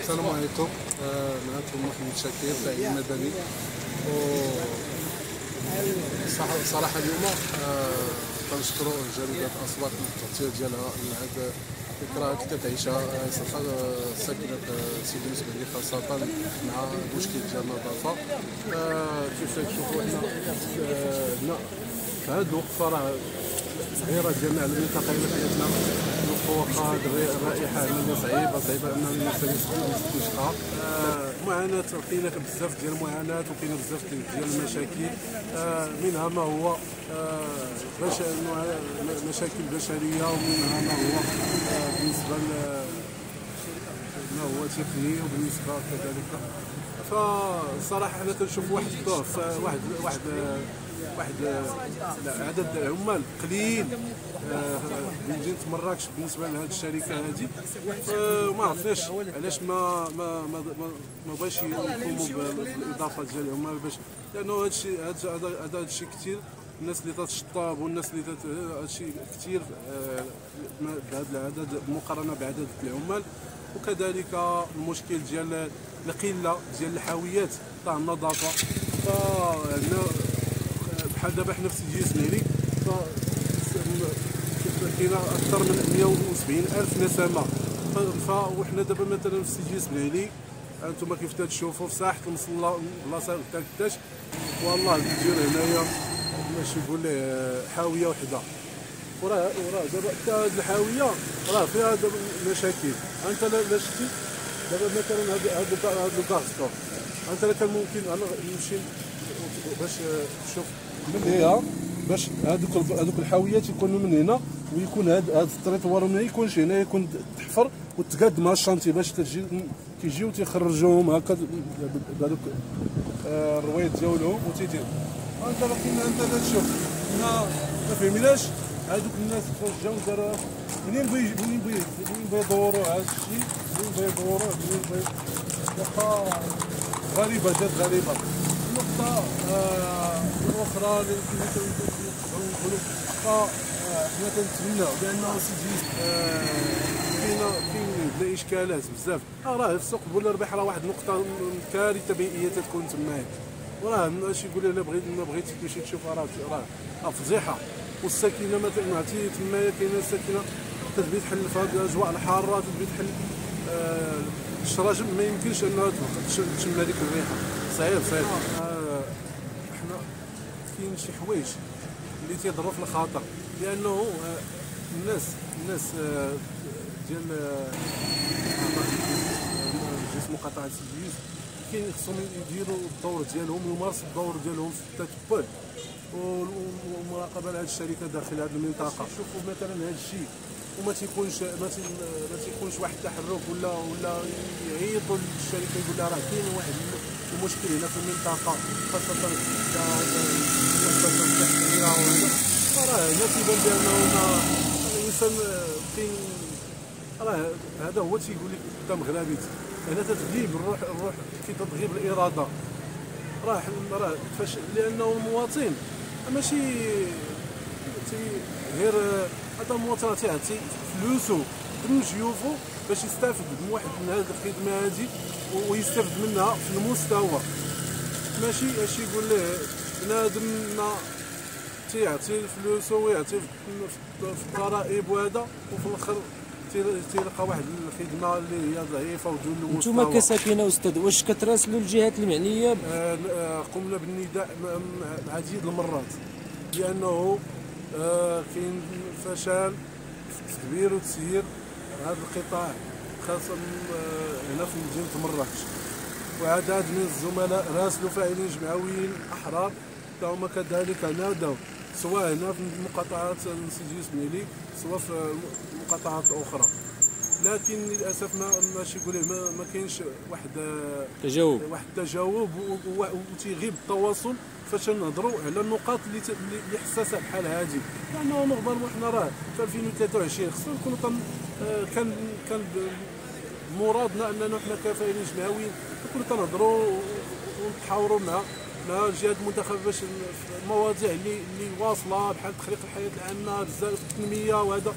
السلام عليكم. معكم محمد شاكر فاعل مدني. صراحه اليوم كنشكروا جريده اصوات للتغطيه ديالها لهذا الذكريات اللي كتعيشها ساكنه سيدي يوسف علي، خاصه مع المشكل ديال النظافه. كيف كتشوفوا حنا هنا في هذا الوقت راه الظهيره ديالنا على المنطقه اللي حياتنا واخا الرائحه هنا صعيبه ان الناس يستشقى. معاناه، كاينه بزاف ديال المعاناه وكاينه بزاف ديال المشاكل، منها ما هو مشاكل بشريه، ومنها ما هو بالنسبه ما هو تقني، وبالنسبه كذلك فصراحه حنا كنشوف واحد الضعف، واحد عدد العمال قليل من مدينه مراكش بالنسبه لهذه الشركه هذه. ما عرفناش علاش ما بغاش يقوموا بالاضافه ديال العمال، باش لانه هذا الشيء كثير، الناس اللي تتشطب والناس اللي هذا الشيء كثير بهذا العدد مقارنه بعدد العمال. وكذلك المشكل ديال القله ديال الحاويات تاع النظافه. بحال دابا حنا في سيدي اسماعيلي كاينه اكثر من 170,000 نسمه، وحنا دابا مثلا في سيدي اسماعيلي انتم كيف تشوفوا في ساحه المصلى بلاصه تاع كداش، والله تجي هنايا ماشي نقول ليه حاويه وحده، وراه دابا حتى هذه الحاويه راه فيها دابا مشاكل. انت لا شتي دابا مثلا هذا الكاستور، انت كان ممكن انا نمشي باش تشوف من هنا، باش هذوك الحاويات يكونوا من هنا، ويكون هذا التريطوار ما يكونش هنا، يكون تحفر وتقاد مع الشانتي باش كيجيو تيخرجوهم هكا بهذوك الرويض ديالهم وتيدير. انت لا تشوف ما فهمناش هذوك الناس فاش جاو داروا منين بغا يدوروا هذا الشيء، منين بغا واخا غريبه، جات غريبه. النقطه الاخرى اللي نقولوا حنا كنتمناو بان سيدي كاين بلا اشكالات بزاف. راه في سوق بولا ربيح راه واحد النقطه كارثه بيئيه تكون تماك، وراه ماشي يقول الا بغيتي تمشي تشوف راه فضيحه. والساكنه مثلا عرفتي تمايا كاينه الساكنه تبي تحل في هذه الاجواء الحاره، تبي تحل الشراجم ما يمكنش انها تشم هذيك الريحه، صعيب. حنا كاين شي حوايج اللي تيضروا في الخاطر، لانه الناس ديال جسم مقاطعه سيدي يوسف كاين خصهم يديروا الدور ديالهم ويمارسوا الدور ديالهم في التتبع والمراقبه لهذه الشركه داخل هذه المنطقه. شوفوا مثلا هذا الشيء وما تيكونش واحد التحرك ولا يعيطوا للشركه يقول لها راه كاين واحد المشكل هنا في المنطقه، خاصه راه هنا تيبان بانه الانسان كاين، راه هذا هو تيقول لك قدام غرابيت، هنا تتغيب الروح كي تتغيب الاراده. راه فاش لانه المواطن ماشي غير هذا المواطن تيعطي فلوسو دم جيوفو باش يستافد من واحد من هذه الخدمه هذه ويستافد منها في المستوى، ماشي اش يقول ليه بنادم ما تيعطي فلوسو ويعطي في الضرائب وهذا، وفي الاخر تيلقى واحد الخدمه اللي هي ضعيفه ودون المستوى. نتوما كساكنه استاذ واش كتراسلوا الجهات المعنيه؟ قمنا بالنداء عديد المرات، لانه كاين فشل في تدبير وتسيير هذا القطاع، خاصه هنا في مدينه مراكش. وعدد من الزملاء راسلوا فاعلين جمعويين احرار حتى هما كذلك نادوا، سواء هنا في مقاطعات سيدي اسماعيلي سواء في مقاطعات اخرى، لكن للاسف ماشي يقول ما كاينش واحد التجاوب وتيغيب التواصل فاش نهضروا على النقاط اللي حساسه بحال هذه. لانه نورمال وحنا راه في 2023 خصنا نكونوا كان مرادنا اننا حنا كفاعلين جمعويين نكونوا تنهضروا ونتحاوروا مع الجهات المنتخبه باش المواضيع اللي واصله بحال تخليق الحياه العامه، بزاف التنميه وهذا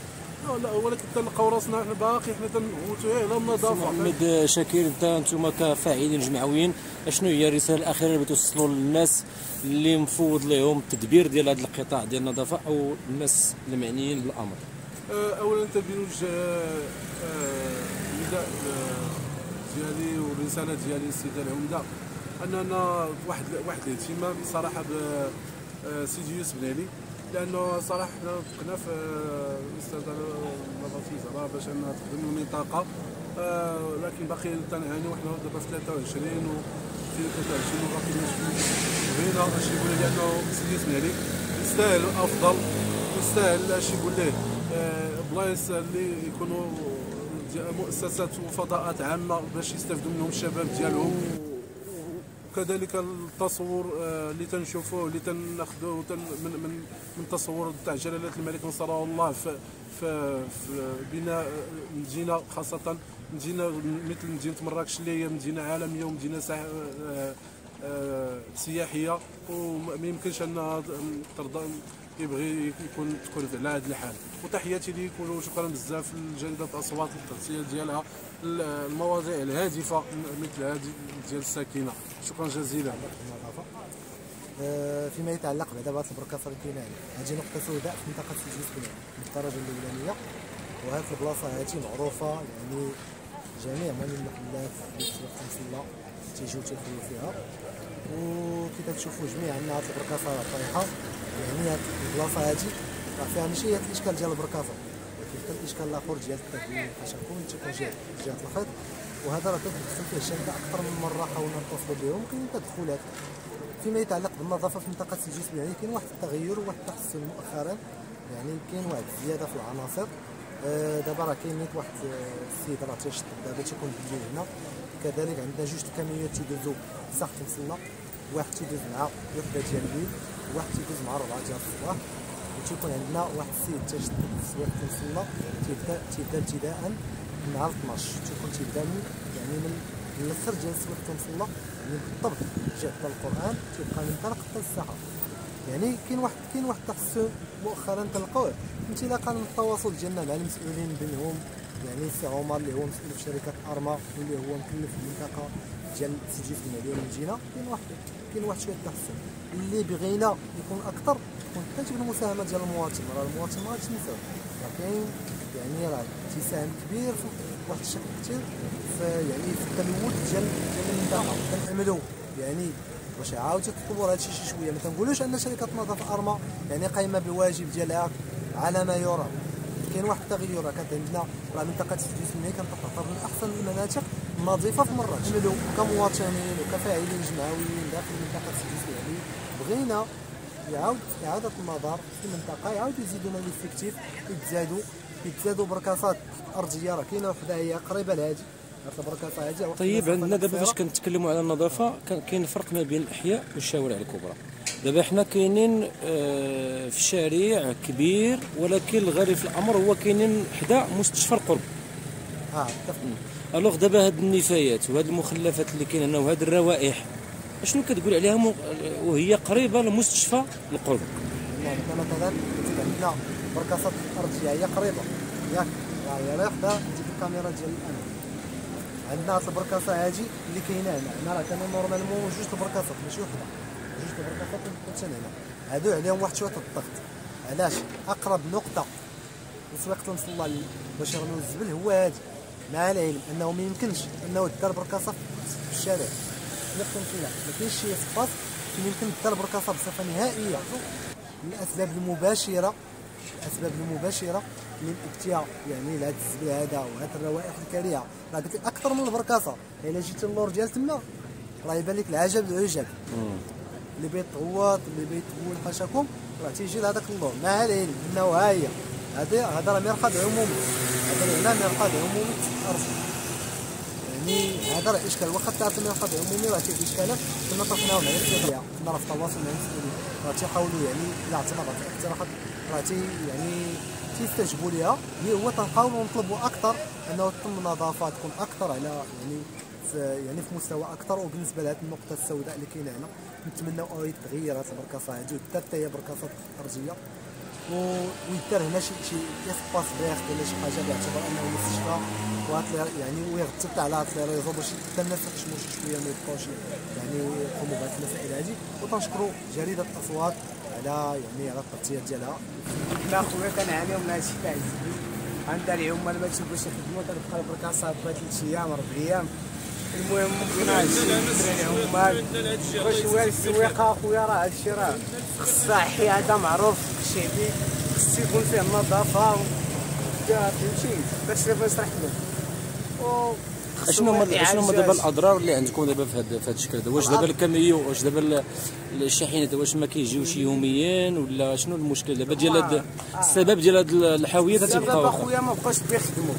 لا ولكن تلقاو راسنا حنا باقي حنا تنغوتو على النظافه. محمد شاكر، انتم كفاعلين جمعويين شنو هي الرساله الاخيره اللي توصلوا للناس اللي مفوض لهم التدبير ديال هذا القطاع ديال النظافه او الناس المعنيين بالامر؟ اولا تنوجه النداء ديالي والرساله ديالي للسيد العمده اننا واحد الاهتمام صراحه بسيدي يوسف بنالي، لانه صراحه حنا بقينا في الاستاذ النظافي زعما باش نخدموا المنطقه، لكن باقي تنعاني وحنا دابا في 23 و في 23 وباقي بغينا اش يقول لانه سيدي يوسف بنالي يستاهل افضل، يستاهل اش يقول ليه بلايص اللي يكونوا مؤسسات وفضاءات عامه باش يستافدوا منهم الشباب ديالهم، وكذلك التصور اللي تنشوفوه اللي تناخذوه من تصور تاع جلاله الملك نصره الله في بناء مدينه، خاصه مدينه مثل مدينه مراكش اللي هي مدينه عالميه ومدينه سياحيه، وما يمكنش ان ترضى يبغي تكون على هذا الحال. وتحياتي ليكم وشكرا بزاف لجريده اصوات التغطيه ديالها المواضيع الهادفه مثل هذه ديال الساكنه. شكرا جزيلا. فيما يتعلق بعدا بهذه البركافه اللي كاينه هذه نقطه سوداء في منطقه سيدي يوسف بنالي بالدرجه الاولانيه، وهذه البلاصه هذه معروفه يعني جميع من المحلات اللي في المصلى تيجيو تيخدموا فيها، وكي تشوفوا جميع عندنا هذه البركافه طريحه، يعني هذه البلاصه هذه راه فيها ماشي هي الاشكال ديال البركافه، ولكن حتى الاشكال الاخر ديال التدوين التشكل تيكون جهه الخيط، وهذا راه تدخل فيه الشركه اكثر من مره حاولنا نتصلوا بهم وكاين تدخلات. فيما يتعلق بالنظافه في منطقه سيدي يوسف بنالي كاين واحد التغير وواحد التحسن مؤخرا، يعني كاين واحد الزياده في العناصر. دابا راه كاين نيت واحد السيد راه تيشطب دابا تيكون بالليل هنا، كذلك عندنا جوج الكاميات تيدوزو ساعه المصلى، واحد تيدوز مع وحده ديال الليل وواحد تيدوز مع 4 ديال الصباح، وتيكون عندنا واحد السيد تيشطب في سواق المصلى تيبدا ابتداء من نهار 12 تيكون تيبدا يعني من الاخر ديال سواق المصلى، يعني بالضبط جهه القران تيبقى من طرق حتى الساحه. يعني كاين واحد التحسن مؤخرا تلقوه انطلاقا من التواصل ديالنا مع المسؤولين بينهم، يعني السي عمر اللي هو مسؤول في شركه ارما واللي هو مكلف المنطقه ديال سيدي يوسف بنالي والمدينه، كاين واحد شويه التحسن اللي بغينا يكون اكثر، تكون حتى المساهمه ديال المواطن. راه المواطن ما غاديش ننساو راه كاين يعني راه تساهم كبير في واحد الشكل كثير في يعني في التلوث ديال المنطقه. كنأملوا يعني باش يعاودوا يطوروا هذا الشيء شي شويه، ما تنقولوش ان شركه النظافه ارما يعني قايمه بالواجب ديالها على ما يرام. كاين واحد التغير، راه كانت عندنا راه منطقه سيدي يوسف بنالي كانت تعتبر من احسن المناطق النظيفه في مراكش. نأملوا كمواطنين وكفاعلين جمعويين داخل منطقه سيدي يوسف بنالي بغينا يعاود اعاده النظر في المنطقه، يعاودوا يزيدونا ليفيكتيف، يتزادوا بركاسات ارضيه، راه كاينه وحده هي قريبه لهذه البركاسه هذه. طيب عندنا دابا فاش كنتكلموا على النظافه كاين فرق ما بين الاحياء والشوارع الكبرى. دابا حنا كاينين في شارع كبير، ولكن الغريب في الامر هو كاينين حدا مستشفى القرب. الوغ دابا هاد النفايات وهاد المخلفات اللي كاينه هنا وهاد الروائح شنو كتقول عليها وهي قريبه لمستشفى القرب؟ مثلا عندنا بركاسات ارضيه هي قريبه ياك، هي لا حدا ديك الكاميرا ديال الان عندنا هاد البركاسه هادي اللي كاينه هنا، راه كانوا نورمالمون جوج البركاسات ماشي وحده، جوج البركاسات مثلا هنا هادو عليهم واحد شويه الضغط. علاش؟ اقرب نقطه لسواق المصلى باش يرميو الزبل هو هادي، مع العلم انه ما يمكنش انه دار بركاسه في الشارع سواق المصلى، ما كاينش شي سباس يمكن دار بركاسه بصفه نهائيه. من الاسباب المباشره للابتياء يعني لهذا الزبل هذا وهذه الروائح الكريهه، راه قلت لك اكثر من البركاسه. الا جيتي للور ديال تما راه يبان لك العجب العجب، اللي بيتغوط اللي بيتبول حاشاكم راه تيجي لهذاك اللور، مع العلم انه ها هي هذا راه مرقد عمومي، هذا هنا مرقد عمومي الارض، يعني هذا راه اشكال. واخا تعرف مرقد عمومي راه فيه اشكالات كنا طرحناهم على السريه، كنا راه في تواصل مع المسؤولين، راه تيحاولوا يعني الى اعتماد الاقتراحات راه يعني تيستجبوا ليها. هو تنحاولوا نطلبوا اكثر انه تتم النظافه تكون اكثر على في مستوى اكثر. وبالنسبه لهذه النقطه السوداء اللي كاينه هنا نتمنوا يتغير هذه البركاسه هذه ودار حتى هي بركاسات ارضيه ويدار هنا شي اسباس فيغ ولا شي حاجه باعتبار انه مستشفى يعني ويغتبت على هاد لي ريزو باش حتى الناس يخشموا شويه ما يبقاوش يعني يقوموا بهاد المسائل هادي. وتنشكروا جريده الاصوات على يعني على التغطيه ديالها. حنا خويا كنعانيو من هادشي كاع عندنا العمال ما تيبغيوش يخدموا كتبقى البركاسه 3 ايام 4 ايام. المهم بغينا هادشي ندير العمال وشويه السويقه خويا راه هادشي راه الصحي هذا معروف شعبي خص يكون فيه النظافه فهمتي داكشي اللي بغيت نشرح لك. شنو هما دابا الاضرار اللي عندكم دابا في هذا الشكل هذا؟ واش دابا الكاميو واش دابا الشاحنات واش ما كيجيوش يوميا ولا شنو المشكل دابا ديال السبب ديال هاد الحاويه تتبقى دابا خويا ما بقاوش بيخدموا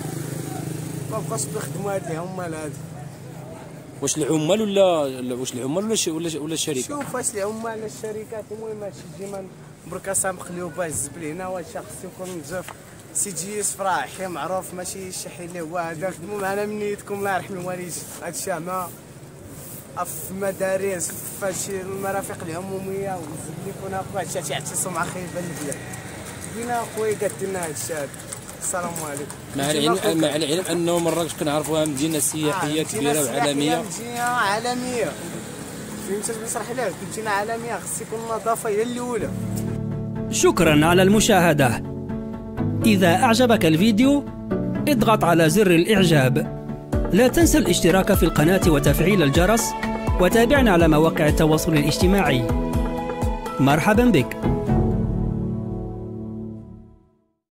هاد العمال هادو. واش العمال ولا الشركه؟ شوف واش العمال الشركات المهم هادشي ديما بركاسه مقلوبه الزبل هنا واش خصو يكون نظيف سي جي فراحي معروف ماشي شي اللي هو هذا. خدموا معنا من نيتكم الله يرحم الوالدين هادشي ما في المدارس في المرافق العموميه والزبل يكون هكا هادشي تيعتصوا مع خايبه البلاد. بينا خويا قاد لنا هادشي هذا. السلام عليكم. مع العلم انه مراكش كنعرفوها مدينه سياحيه كبيره وعالميه. مدينه عالميه فهمتي باش نشرح لك مدينه عالميه خص يكون النظافه هي الاولى. شكرا على المشاهده. إذا أعجبك الفيديو اضغط على زر الإعجاب. لا تنسى الاشتراك في القناة وتفعيل الجرس وتابعنا على مواقع التواصل الاجتماعي. مرحبا بك.